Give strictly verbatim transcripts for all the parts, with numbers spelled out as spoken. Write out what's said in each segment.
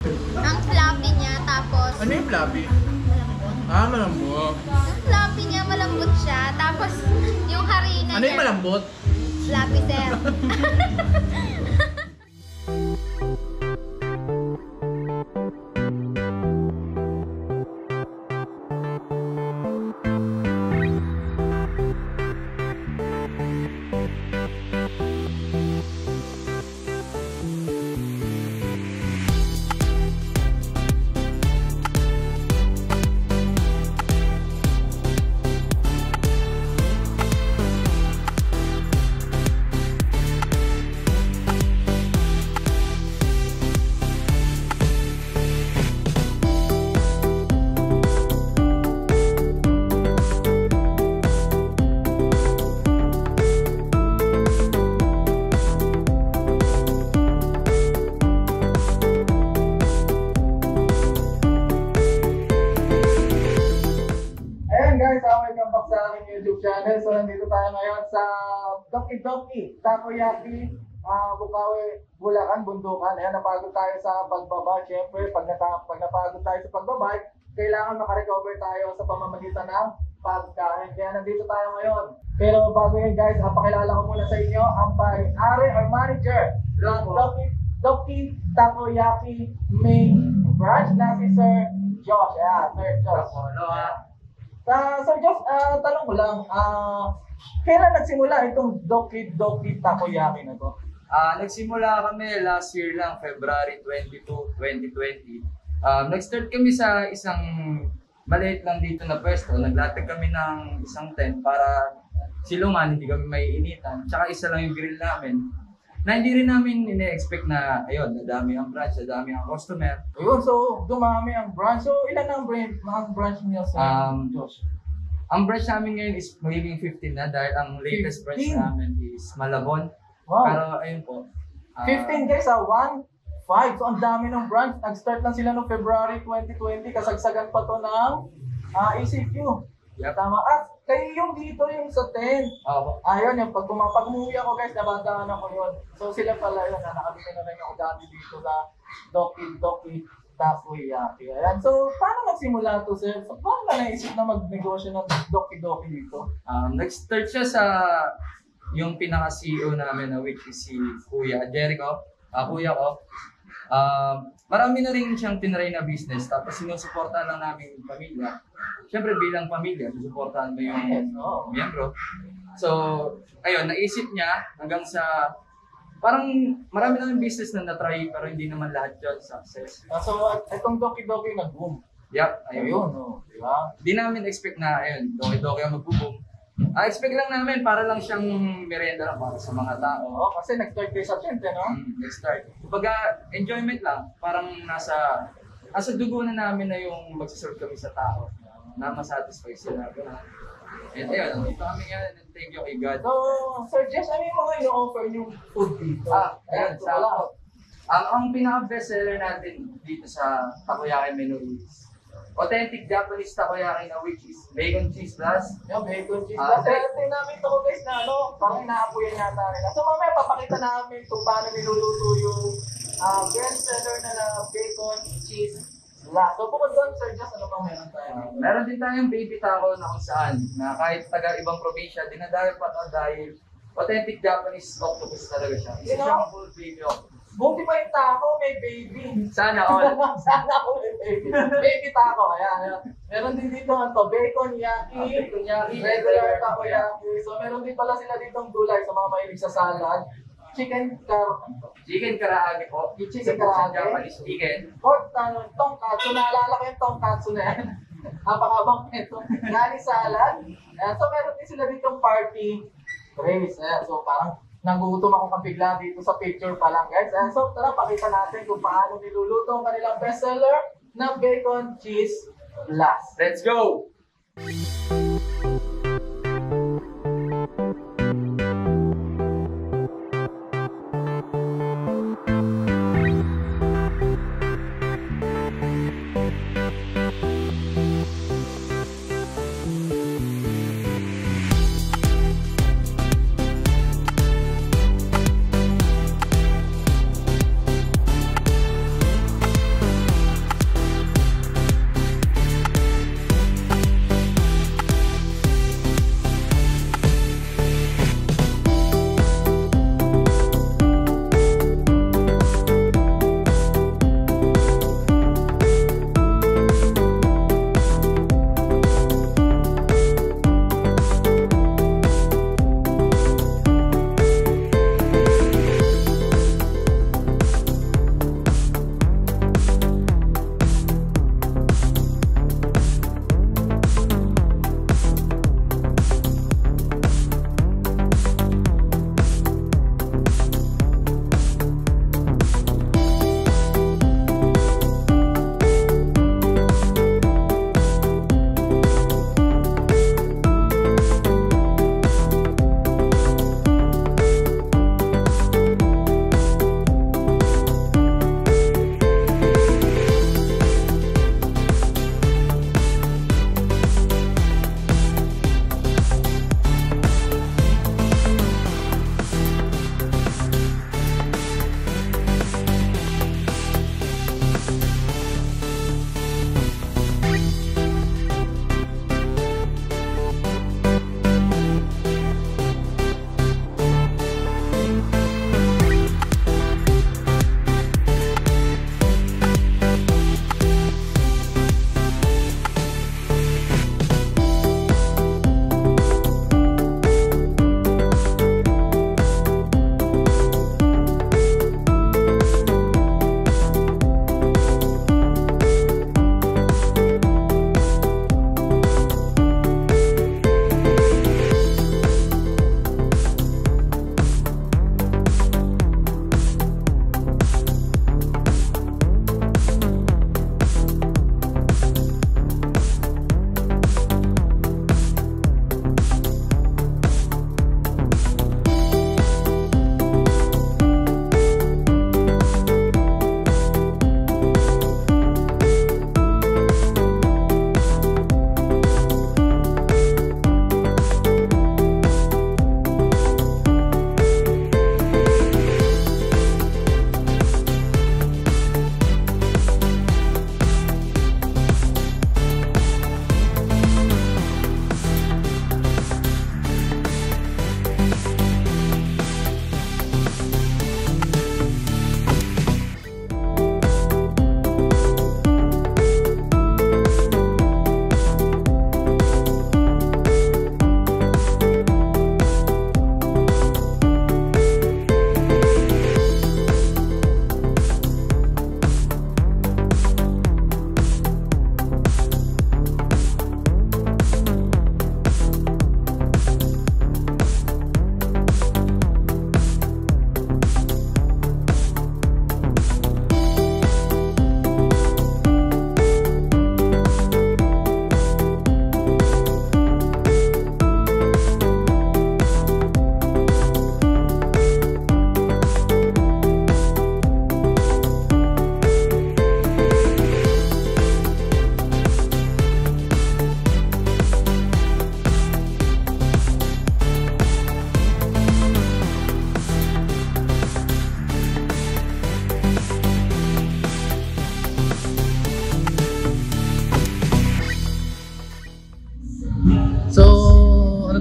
Ang fluffy niya, tapos... Ano yung fluffy? Malambot. Ah, malambot. Ang fluffy niya, malambot siya. Tapos, yung harina Ano niya... yung malambot? Fluffy, sir. So, nandito tayo ngayon sa Doki Doki Takoyaki, uh, Bocaue, Bulacan, Bunducan. Ayan, napagod tayo sa pagbaba. Siyempre, pag, nata pag napagod tayo sa pagbaba, kailangan makarecover tayo sa pamamagitan ng pagkain. Kaya nandito tayo ngayon. Pero bago yan guys, uh, pakilala ko muna sa inyo ang pari-ari or manager ng Doki Doki Takoyaki main branch na si Sir Josh. Ayan, Sir Josh. Hello ha. Uh, Sir Josh, uh, tanong ko lang, uh, kailan nagsimula itong Doki Doki Takoyaki na to? Uh, nagsimula kami last year lang, February twenty-second, twenty twenty. Um, nag-start kami sa isang maliit lang dito na pwesto. Naglatag kami ng isang tent para silungan, hindi kami may initan. Tsaka isa lang yung grill namin. Na hindi rin namin ine-expect na, ayun, nadami ang branch, nadami ang customer. Ayun, so dumami ang branch. So ilan ang branch, ang branch niya sa Um, Josh? Ang branch namin ngayon is magiging fifteen na dahil ang latest branch fifteen? namin is Malabon. Wow. Pero ayun po. ah, fifteen guys, ah, one, five. So ang dami ng branch. Nag-start lang sila noong February twenty twenty. Kasagsagan pa to ng uh, A C Q. Yep. Tama. At kayo yung dito yung sa tent. ah, Ayun, yung pag, pag umuwi ako guys, nabandaan ako yun. So sila pala yun, nakabili na rin ako dati dito sa Doki Doki Takoyaki. Ayan. So paano nagsimula to, sir? So, paano na naisip na magnegosyo ng Doki Doki dito? Um, nag-start siya sa yung pinaka-C E O namin na which is si Kuya Jericho, uh, Kuya ko. Um, marami na rin siyang tinry na business tapos sinusuportahan lang namin yung pamilya. Siyempre bilang pamilya, susuportahan mo yung Yes, oh. miyembro. So, ayun, naisip niya hanggang sa parang marami na rin business na na-try pero hindi naman lahat yun success. Uh, so itong Doki Doki nag-boom. Yup, ayun. Ayun, oh, di ba? Di namin expect na, ayun, Doki-Doki ang magbo-boom. Ah, expect lang namin para lang siyang merienda lang para sa mga tao. Oo, kasi nag-start kayo sa tent, eh, no? Mm, let's start. Kumbaga, enjoyment lang. Parang nasa nasa dugo na namin na yung magsaserve kami sa tao. Na masatisfy sila. And ayun, nandito kami ngayon. And thank you kay God. So, Sir Jess, ano yung mga ino-offer yung food dito? Ah, ayun, so, sa wala. Ang, ang pinaka-best seller natin dito sa takoyaki menu is authentic Japanese takoyaki na which is bacon cheese plus. Yung bacon cheese. Ah, Kasi ito namin ito guys na ano, parang inaapuyan yata nila. So mamaya papakita namin kung paano niluluto yung uh, best seller na na bacon cheese plus. So bukod doon, Sir Jess, ano bang meron tayo? Uh, meron din tayong baby taco na kung saan na kahit taga ibang probinsya, dinadayo pa ito dahil authentic Japanese octopus talaga siya. Isa siyang full baby octopus. Buti pa yung taco, may baby. Sana all. Sana all may baby. Baby taco, ayan. ayan. Meron din dito ang to, bacon yaki, Ah, bacon yaki, regular regular takoyaki. So meron din pala sila ditong gulay sa mga mahilig sa salad. Chicken car, Chicken karaage po. Chicken Isa po sa karaage. Japanese chicken. pork, ano, tongkatsu. Naalala ko yung tongkatsu na yan. Napakabang ito. Nani salad. Ayan. So meron din sila ditong party trays. Ayan. So parang nagugutom ako kabigla dito sa picture pa lang guys. Ayan. So tara, pakita natin kung paano niluluto ang kanilang bestseller na bacon cheese plus. Let's go!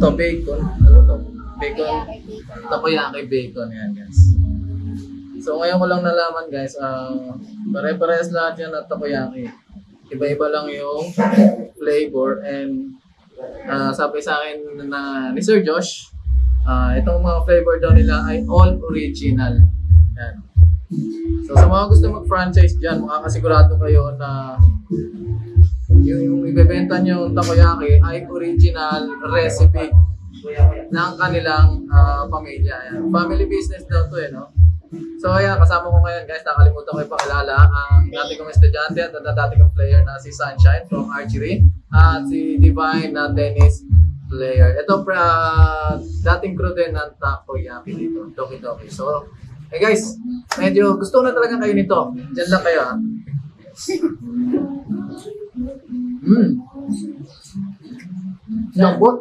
to? Bacon? Ano to? Bacon? Takoyaki bacon. Takoyaki bacon. Yan guys. So ngayon ko lang nalaman guys, uh, pare-parehas lahat yan at takoyaki. Iba-iba lang yung flavor and uh, sabi sa akin na ni Sir Josh, uh, itong mga flavor daw nila ay all original. Yan. So sa mga gusto mag-franchise dyan, makakasigurado kayo na yung, yung ibebenta nyo yung takoyaki ay original recipe ng kanilang uh, pamilya. Yan. Family business daw to eh, no? So ayan, kasama ko ngayon guys, nakalimutan ko ipakilala ang dati kong estudyante at ang dati kong player na si Sunshine from archery at si Divine na tennis player. Ito pra dating crew din ng takoyaki dito, Doki Doki. So, hey guys, medyo gusto na talaga kayo nito. Diyan lang kayo ha. Mmm. Lambot.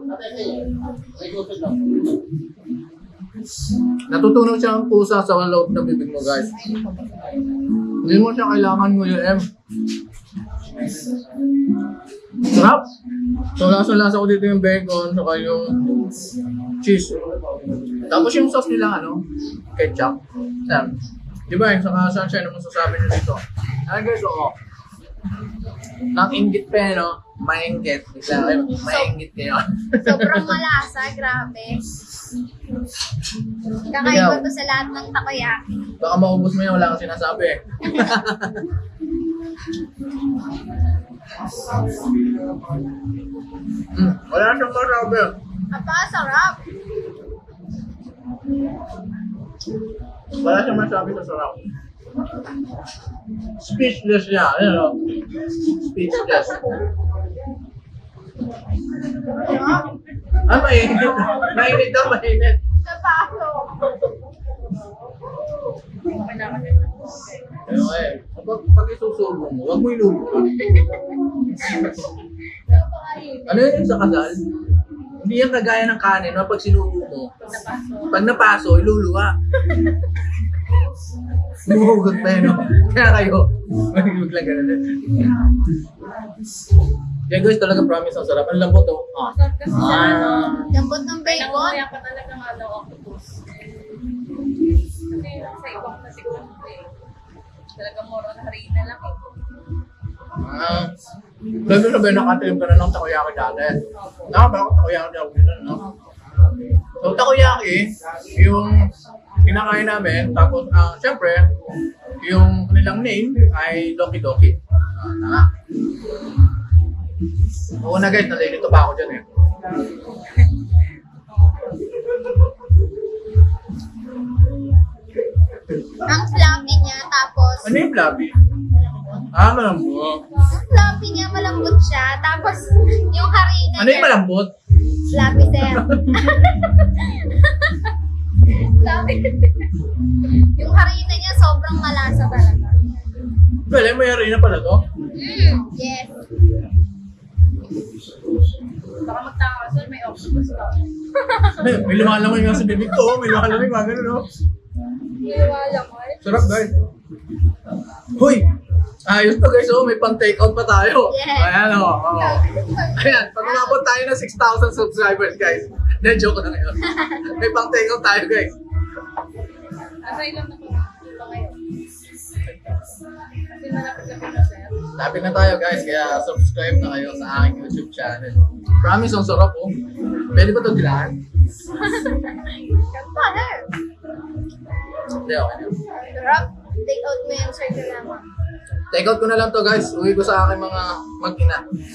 Natutunaw siya ang pusa sa loob ng bibig mo guys. Hindi mo siya kailangan mo yung M. Sarap! So lasa-lasa ko dito yung bacon saka yung cheese. Tapos yung sauce nila ano, ketchup. Yan. Diba yung saka Sunshine naman sasabi nyo dito. Ayan guys, oo. Nang inggit pa no? Maingit. Maingit kayo. Sobrang malasa, grabe. Kakaiba to sa lahat ng takoyaki. Baka maubos mo yan, wala kang sinasabi. mm, wala siyang masabi. Napakasarap. Wala siyang masabi sa sarap. Speechless siya. Ayan o. Speechless. Ah, mainit. Mainit daw, mainit. Napaso. Ano eh, pag, pag isusubo mo, huwag mo ilubo. Ano yun yung sa kasal? Hindi yan kagaya ng kanin, no? Pag sinubo mo, pag napaso, iluluwa. Humuhugot pa yun, no? Kaya kayo, mag lang ganun. Yan guys, talaga promise ang sarap. Ang lambot to. Ah. Ah. Lambot ng bacon. Kaya pa talagang ano, octopus. Kasi sa ibang natikman ko eh. Talagang moro na harina lang eh. Ah. Sabi na ba yung nakatilim ka na ng takoyaki dati? Nakabala ko takoyaki daw dito, no? So takoyaki, yung kinakain namin, tapos uh, syempre, yung kanilang name ay Doki Doki. Ah, tama. Oo na guys, nalilito pa ako dyan eh. Ang fluffy niya, tapos... Ano yung fluffy? Ah, malambot. Ang fluffy niya, malambot siya. Tapos, yung harina Ano niya... yung malambot? Fluffy, sir. Fluffy. Yung harina niya, sobrang malasa talaga. Well, may harina pala to? Mm, yes. Baka magtaka ka, may octopus ka. May, may lumalaman nga sa bibig ko, may lumalaman nga gano'n, no? Iwala ko eh. Sarap guys. Huy! Ayos to guys, oh, may pang-takeout pa tayo. Yes. Ayan o. Oh, oh. Ayan, pag umabot tayo ng six thousand subscribers guys. Hindi, joke na ngayon. May pang-takeout tayo guys. Asa ilang na pa ngayon? Kasi malapit-lapit na sir. Lapit na tayo guys, kaya subscribe na kayo sa aking YouTube channel. Promise, ang sarap oh. Pwede ba ito dilaan? Father. Hindi, okay na. Sarap. Take out mo yung sir naman. Take out ko na lang to guys. Uwi ko sa aking mga mag-ina.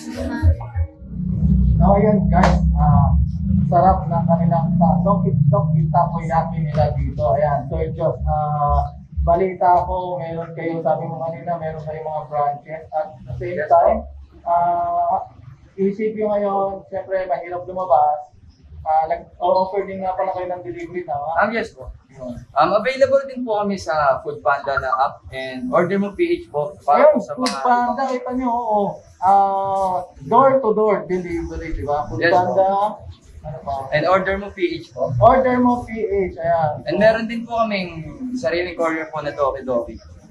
So ayan guys, uh, sarap ng kanilang Doki Doki Takoyaki nila dito. Ayan, Sir Josh, uh, balita ko, meron kayo, sabi mo kanina, meron kayong mga branches. At at the same time, uh, isip nyo ngayon, siyempre mahirap lumabas. Uh, Nag-offer din nga pala kayo ng delivery na. Um, yes po. Um, available din po kami sa Foodpanda na app and order mo P H po para Ayun, po sa mga... Foodpanda, kita nyo, oo. Uh, door to door delivery, di ba? Foodpanda, ano pa? And order mo P H po. Order mo P H, ayan. And meron din po kaming sariling courier po na Doki Doki.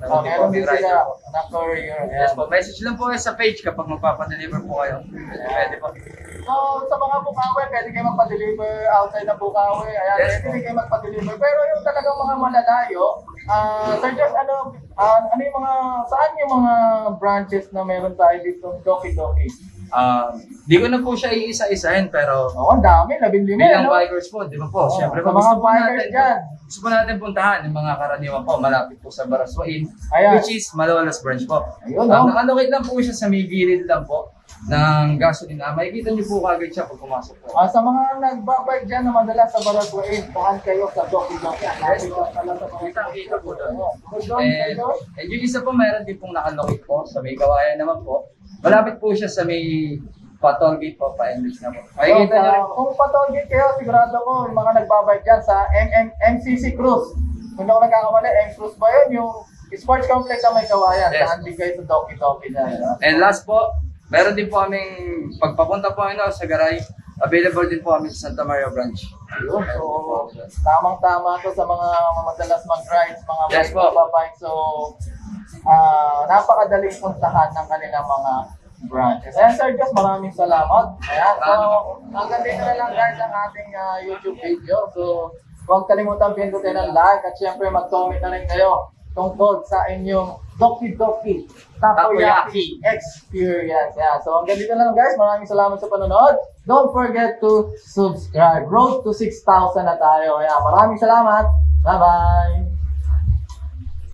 Oh, meron din rider sila po. na courier. Yes Ayan. po, message lang po kayo sa page kapag magpapadeliver po kayo. Pwede po. So, sa mga Bocaue, pwede kayo magpa-deliver outside ng Bocaue. Ayan, Yes, pwede kayo magpa-deliver. Pero yung talagang mga malalayo, ah, Sir Josh, ano, ah, ano yung mga, saan yung mga branches na meron tayo dito, Doki Doki? Um, di ko na po siya iisa-isahin pero Oo, ang dami, labing lima. bilang no? bikers po, di ba po? Oo, Siyempre sa po, mga gusto po bikers natin, dyan. gusto po natin puntahan yung mga karaniwan po, malapit po sa Baraswain, Ayan. which is Malolos branch po. Ayun, Um, no? Nakalocate lang po siya sa may gilid lang po ng gasolina. Makikita niyo po kagad siya pag pumasok po. Ah, sa mga nagbabike dyan na madalas sa Baraswain, tahan kayo sa Doki Doki. Yes, po. Kita po doon. And, and yung isa po, meron din pong nakalocate po sa Meycauayan naman po. Malapit po siya sa may patol-gate po, pa-enrich na po. Makikita niyo rin po. Kung patolgate kayo, sigurado ko, yung mga nagbabike dyan sa M M M C C Cruise. Kung ako nagkakamali, M Cruise ba yun? Yung sports complex na may kawayan. Yes. Saan din kayo sa Doki Doki na. And last po, meron din po kaming pagpapunta po ano, sa Garay. Available din po kami sa Sta Maria branch. Ayun, so tamang-tama to sa mga madalas mag-rides, mga Yes, bike, po. magbabike. So, ah napakadaling puntahan ng kanilang mga branches. Ayan, Sir Josh, maraming salamat. Ayan, so hanggang dito na lang guys ang ating ah, YouTube video. So, huwag kalimutan pindutin ang like at syempre mag-comment na rin kayo tungkol sa inyong Doki Doki Takoyaki experience. Yeah. So hanggang dito lang guys. Maraming salamat sa panonood. Don't forget to subscribe. Road to six thousand na tayo. Yeah. Maraming salamat. Bye-bye.